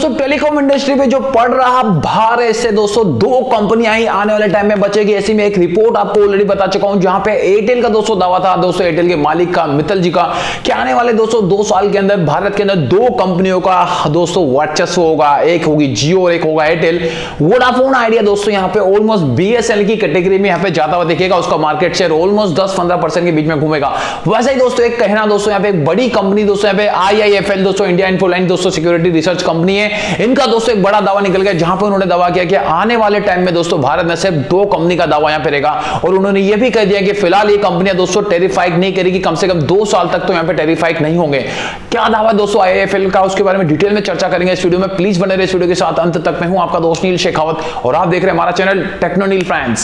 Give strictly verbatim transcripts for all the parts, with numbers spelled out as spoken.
दोस्तों telecom industry पे जो पड़ रहा भार है, इससे दोस्तों दो कंपनियां ही आने वाले टाइम में बचेगी। ऐसी में एक रिपोर्ट आपको ऑलरेडी बता चुका हूं, जहां पे एयरटेल का दोस्तों दावा था दोस्तों, एयरटेल के मालिक का मित्तल जी का, कि आने वाले दोस्तों दो साल के अंदर भारत के अंदर दो कंपनियों का दोस्तों वर्चस्व होगा, एक होगी जियो और एक होगा एयरटेल। वोडाफोन आइडिया दोस्तों यहां पे ऑलमोस्ट बीएसएनएल की कैटेगरी में यहां पे जाता हुआ दिखेगा, उसका मार्केट शेयर ऑलमोस्ट दस पंद्रह परसेंट के बीच में घूमेगा। वैसे ही दोस्तों एक कहना दोस्तों यहां पे एक बड़ी कंपनी दोस्तों यहां पे आईआईएफएल दोस्तों, इंडिया इन्फोलाइन दोस्तों सिक्योरिटी रिसर्च कंपनी है, इनका दोस्तों एक बड़ा दावा निकल गया, जहां पर उन्होंने दावा किया कि आने वाले टाइम में दोस्तों भारत में सिर्फ दो कंपनी का दावा यहां पे रहेगा। और उन्होंने यह भी कह दिया कि फिलहाल ये कंपनियां दोस्तों टेरिफाइड नहीं करेगी, कम से कम दो साल तक तो यहां पे टेरिफाइड नहीं होंगे। क्या दावा दोस्तों आईआईएफएल का, उसके बारे में डिटेल में चर्चा करेंगे इस वीडियो में। प्लीज बने रहिए इस वीडियो के साथ अंत तक। मैं हूं आपका दोस्त नील शेखावत और आप देख रहे हैं हमारा channel Techno Neel friends.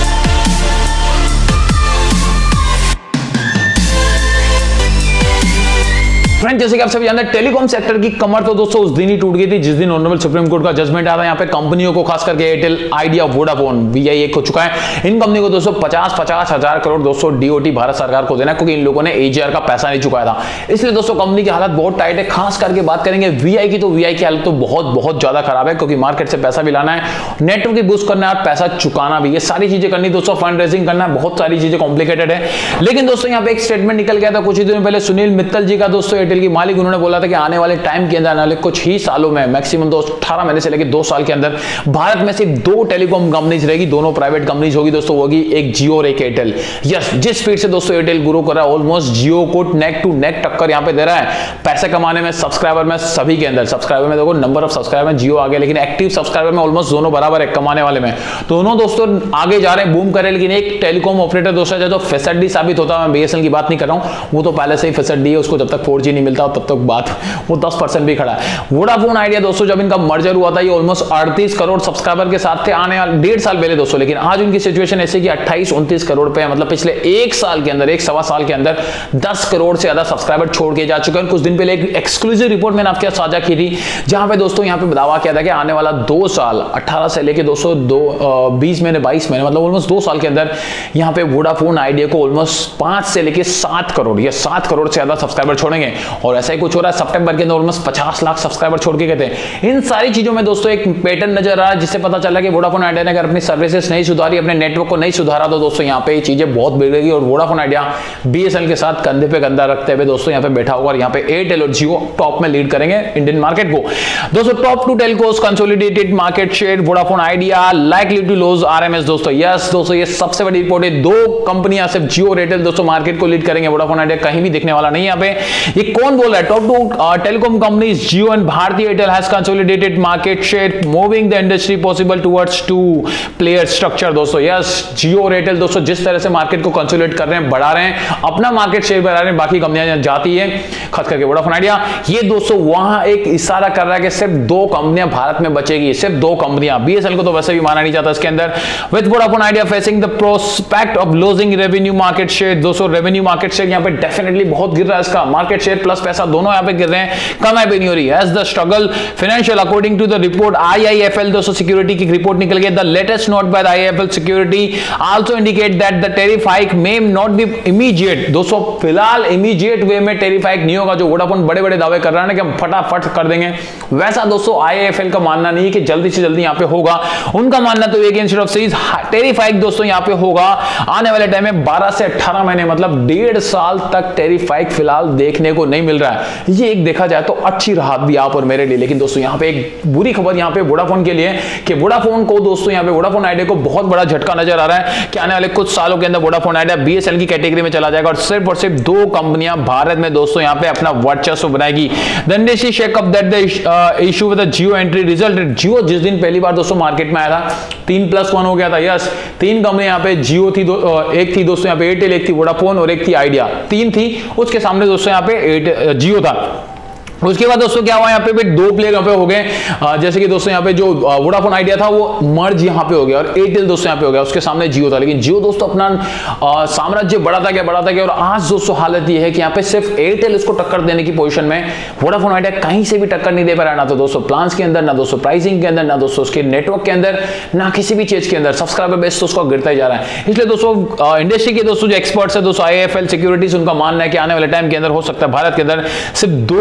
Friend जैसे कि आप सभी जानते हैं, टेलीकॉम सेक्टर की कमर तो दोस्तों उस दिन ही टूट गई थी जिस दिन ऑनरेबल सुप्रीम कोर्ट का जजमेंट आया था। यहाँ पे कंपनियों को, खास करके एयरटेल, आइडिया, वोडाफोन, वीआई एक हो चुका है, इन कंपनी को दोस्तों पचास पचास हजार करोड़ दोस्तों डीओटी भारत सरकार को देना, क्योंकि इन लोगों ने एजीआर का पैसा नहीं चुकाया था। इसलिए दोस्तों कंपनी की हालत बहुत टाइट है। खास करके बात करेंगे वीआई की, तो वीआई की हालत तो बहुत बहुत ज्यादा खराब है, क्योंकि मार्केट से पैसा भी लाना है, नेटवर्क की बूस्ट करना है और पैसा चुकाना भी, ये सारी चीजें करनी दोस्तों, फंड रेजिंग करना है, बहुत सारी चीजें कॉम्प्लिकेटेड है। लेकिन दोस्तों यहाँ पे एक स्टेटमेंट निकल गया था कुछ ही दिनों पहले, सुनील मित्तल जी का दोस्तों, एयरटेल की मालिक, उन्होंने बोला था कि आने वाले टाइम के अंदर, आने वाले कुछ ही सालों में, मैक्सिमम दोस्तों अठारह महीने से लेकर दो साल के अंदर भारत में सिर्फ दो टेलीकॉम कंपनीज रहेगी, दोनों प्राइवेट कंपनीज होगी दोस्तों, होगी एक जियो और एक एयरटेल। यस, जिस स्पीड से दोस्तों एयरटेल ग्रो कर रहा है, ऑलमोस्ट जियो को नेक टू नेक टक्कर यहां पे दे रहा है पैसे कमाने में, सब्सक्राइबर में, सभी के अंदर। सब्सक्राइबर में देखो, नंबर ऑफ सब्सक्राइबर में जियो आगे, लेकिन एक्टिव सब्सक्राइबर में ऑलमोस्ट दोनों बराबर है कमाने वाले में, दोनों दोस्तों आगे जा रहे हैं, बूम कर रहे हैं। लेकिन एक टेलीकॉम ऑपरेटर दोस्तों जो फैसिलिटी साबित होता है, मैं बीएसएनएल की बात नहीं कर रहा हूं, वो तो पहले से ही फैसिलिटी है, उसको जब तक फोर जी नहीं मिलता तब तक बात, वो दस परसेंट भी खड़ा है। वोडाफोन आइडिया दोस्तों जब इनका मर्जर हुआ था, ये ऑलमोस्ट अड़तीस करोड़ सब्सक्राइबर के साथ थे आने वाले डेढ़ साल पहले दोस्तों, लेकिन आज उनकी सिचुएशन ऐसी कि अट्ठाईस उनतीस करोड़ पे है। मतलब पिछले एक साल के अंदर, एक सवा साल के अंदर दस करोड़ से ज्यादा सब्सक्राइबर छोड़ के जा चुके हैं। कुछ दिन पहले एक एक्सक्लूसिव रिपोर्ट मैंने आपके साथ साझा की थी, जहां पे दोस्तों यहां पे दावा किया था कि आने वाला दो साल अठारह से लेके दोस्तों दो बीस महीने बाईस महीने मतलब ऑलमोस्ट दो साल के अंदर यहां पे वोडाफोन आइडिया को ऑलमोस्ट पांच से लेके सात करोड़ या सात करोड़ से ज्यादा सब्सक्राइबर छोड़ेंगे। और ऐसा ही कुछ हो रहा है, सितंबर के अंदर ऑलमोस्ट पचास लाख सब्सक्राइबर छोड़ के गए थे। इन सारी चीजों में दोस्तों एक पैटर्न नजर आ रहा है, जिससे पता चला कि वोडाफोन आइडिया ने अगर अपनी सर्विसेज नहीं सुधारी, अपने नेटवर्क को नहीं सुधारा, तो दोस्तों यहां पे चीजें बहुत बिगड़ेगी। और वोडाफोन आइडिया बीएसएनएल के साथ कंधे पे कंधा रखते हुए दोस्तों यहां पे बैठा होगा, और यहां पे एयरटेल और जियो टॉप में लीड करेंगे इंडियन मार्केट को। दोस्तों top two telcos consolidated market share, Vodafone Idea likely to lose RMS दोस्तों। यस दोस्तों, ये सबसे बड़ी रिपोर्ट है, दो कंपनियां सिर्फ जियो और एयरटेल दोस्तों मार्केट को लीड करेंगे, वोडाफोन आइडिया कहीं भी दिखने वाला नहीं। यहां पे ये कौन बोल रहा है? Top two telecom companies Jio and Bharti Airtel has consolidated market share, moving the industry possible towards two player structure दोस्तों। यस, जियो और एयरटेल दोस्तों जिस तरह से मार्केट को कंसोलिडेट कर रहे हैं, बढ़ा रहे हैं, अपना मार्केट शेयर बढ़ा रहे हैं, बाकी कंपनियां जाती है, खास करके वोडाफोन आइडिया, ये दोस्तों वहां एक इशारा कर रहा है कि सिर्फ दो कंपनियां भारत में बचेगी, सिर्फ दो कंपनियां। बीएसएनएल को तो वैसे भी माना नहीं जाता इसके अंदर। With Vodafone Idea facing the prospect of losing revenue market share दोस्तों, रेवेन्यू मार्केट शेयर यहां पे डेफिनेटली बहुत गिर रहा है, इसका मार्केट शेयर प्लस पैसा दोनों यहां पे गिर रहे हैं, कमाई भी नहीं हो रही है। As the struggle financial according to the report IIFL दोस्तों सिक्योरिटी की रिपोर्ट निकल गई, the latest note by IIFL security also indicate that the tariff hike may not be immediate दोस्तों, फिलहाल इमीडिएट वे में टैरिफ हाइक नहीं होगा, जो वोडाफोन बड़े बड़े दावे कर रहा है ना कि हम फटाफट कर देंगे, वैसा दोस्तों आईआईएफएल का मानना नहीं है कि जल्दी से जल्दी यहां पे होगा। उनका मानना तो एक instead of series tariff hike दोस्तों यहां पे होगा आने वाले टाइम में बारह से अठारह महीने, मतलब डेढ़ साल तक टैरिफ हाइक फिलहाल देखने को नहीं मिल रहा है। ये एक देखा जाए तो अच्छी राहत भी आप और मेरे लिए, लेकिन दोस्तों यहां पे एक बुरी खबर यहां पे वोडाफोन के लिए कि वोडाफोन को दोस्तों यहां पे वोडाफोन आइडिया को बहुत बड़ा झटका नजर आ रहा है कि आने वाले कुछ सालों के अंदर वोडाफोन आइडिया बीएसएनएल की कैटेगरी में चला जाएगा, और सिर्फ और सिर्फ दो कंपनियां भारत में दोस्तों यहां पे अपना वर्चस्व बनाएगी। The industry shake up that the issue with the Jio entry result, Jio जिस दिन पहली बार दोस्तों मार्केट में आया था, तीन प्लस वन हो गया था। यस, तीन कंपनी यहां पे जियो थी, एक थी दोस्तों यहां पे एयरटेल, एक थी वोडाफोन और एक थी आइडिया, तीन थी, उसके सामने दोस्तों यहां पे जियो था। उसके बाद दोस्तों क्या हुआ, यहाँ पे भी दो प्लेयर यहाँ पे हो गए, जैसे कि दोस्तों यहाँ पे जो वोडाफोन आइडिया था वो मर्ज यहाँ पे हो गया, और एयरटेल दोस्तों यहाँ पे हो गया, उसके सामने जियो था। लेकिन जियो दोस्तों अपना साम्राज्य बढ़ाता गया बढ़ाता गया और आज दोस्तों हालत ये है कि यहाँ पे सिर्फ एयरटेल इसको टक्कर देने की पोजीशन में, वोडाफोन आइडिया कहीं से भी टक्कर नहीं दे पा रहा, ना तो दोस्तों प्लान्स के अंदर, ना दोस्तों प्राइसिंग के अंदर, ना दोस्तों उसके नेटवर्क के अंदर, ना किसी भी चीज के अंदर। सब्सक्राइबर बेस तो उसका गिरता ही जा रहा है। इसलिए दोस्तों इंडस्ट्री के दोस्तों जो एक्सपर्ट्स है दोस्तों, आईआईएफएल सिक्योरिटीज, उनका मानना है कि आने वाले टाइम के अंदर हो सकता है भारत के अंदर सिर्फ दो कंपनियों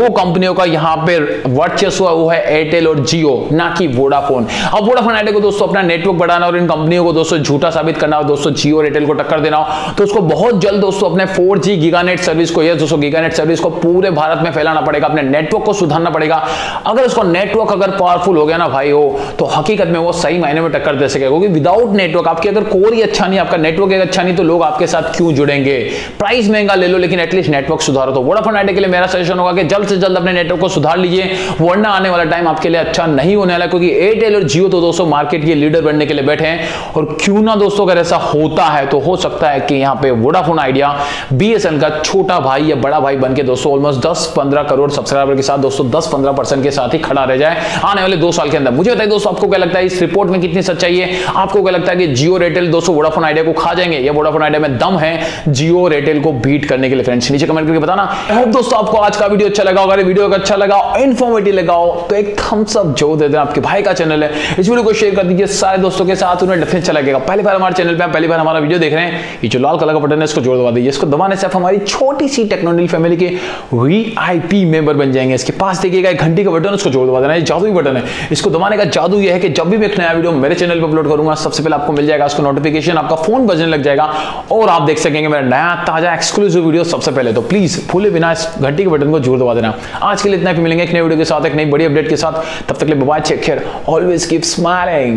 कंपनियों का यहाँ पे वर्चस्व वो है एयरटेल और जियो, ना कि वोडाफोन। अब वोडाफोन आइडिया को दोस्तों अपना नेटवर्क बढ़ाना और इन कंपनियों को दोस्तों झूठा साबित करना हो, दोस्तों जियो और एयरटेल को टक्कर देना हो, तो उसको बहुत जल्द दोस्तों अपने फोर जी गीगानेट सर्विस को, यस दोस्तों गीगानेट सर्विस को पूरे भारत में फैलाना पड़ेगा, अपने नेटवर्क को सुधारना पड़ेगा। अगर उसका नेटवर्क अगर पावरफुल हो गया ना भाई हो, तो हकीकत में वो सही मायने में टक्कर दे सकेगा, क्योंकि विदाउट नेटवर्क आपकी अगर कोर ही अच्छा नहीं, आपका नेटवर्क एक अच्छा नहीं, तो लोग आपके साथ क्यों जुड़ेंगे। प्राइस महंगा ले लो लेकिन एटलीस्ट नेटवर्क सुधारो। तो वोडाफोन आइडिया के लिए मेरा सजेशन होगा कि जल्द से जल्द अपने नेटवर्क को सुधार लीजिए, वरना आने वाला टाइम आपके लिए अच्छा नहीं होने वाला, क्योंकि एयरटेल और जियो तो दोस्तों मार्केट के लीडर बनने के लिए बैठे हैं। और क्यों ना दोस्तों अगर ऐसा होता है तो हो सकता है कि यहाँ पे वोडाफोन आइडिया बीएसएनएल का छोटा भाई या बड़ा भाई बनके दोस्तों ऑलमोस्ट दस पंद्रह करोड़ सब्सक्राइबर के साथ दोस्तों दस पंद्रह परसेंट के साथ ही खड़ा रह जाए आने वाले दो साल के अंदर। मुझे बताइए दोस्तों आपको क्या लगता है इस रिपोर्ट में कितनी सच्चाई है? आपको क्या लगता है कि जियो और एयरटेल दोस्तों वोडाफोन आइडिया को खा जाएंगे, या वोडाफोन आइडिया में दम है जियो और एयरटेल को बीट करने के लिए? फ्रेंड्स नीचे कमेंट करके बताना। आई होप दोस्तों आपको आज का वीडियो अच्छा लगा। अगर वीडियो अच्छा लगा, इन्फॉर्मेटिव लगा हो तो एक थम्स अप जो दे देना। आपके भाई का चैनल है, इस वीडियो को शेयर कर दीजिए सारे दोस्तों के साथ, उन्हें डेफिनेटली अच्छा लगेगा। पहली बार हमारे चैनल पे पहली बार हमारा वीडियो देख रहे हैं, ये जो लाल कलर का बटन है इसको जोर दबा दीजिए। इसको दबाने से आप हमारी छोटी सी टेक्नोनिल फैमिली के वीआईपी मेंबर बन जाएंगे। इसके पास देखिएगा एक घंटी का बटन, उसको जोर दबा देना, ये जादुई बटन है। इसको दबाने का जादू ये है कि जब भी मैं एक नया वीडियो मेरे चैनल पर अपलोड करूंगा सबसे पहले आपको मिल जाएगा, उसको नोटिफिकेशन आपका फोन बजने लग जाएगा और आप देख सकेंगे मेरा नया ताजा एक्सक्लूसिव वीडियो सबसे पहले। तो प्लीज भूले बिना इस घंटी के बटन को जोर दबा देना। आज के लिए इतना ही, मिलेंगे एक नए वीडियो के साथ, एक नई बड़ी अपडेट के साथ। तब तक के लिए bye bye, take care, always keep smiling.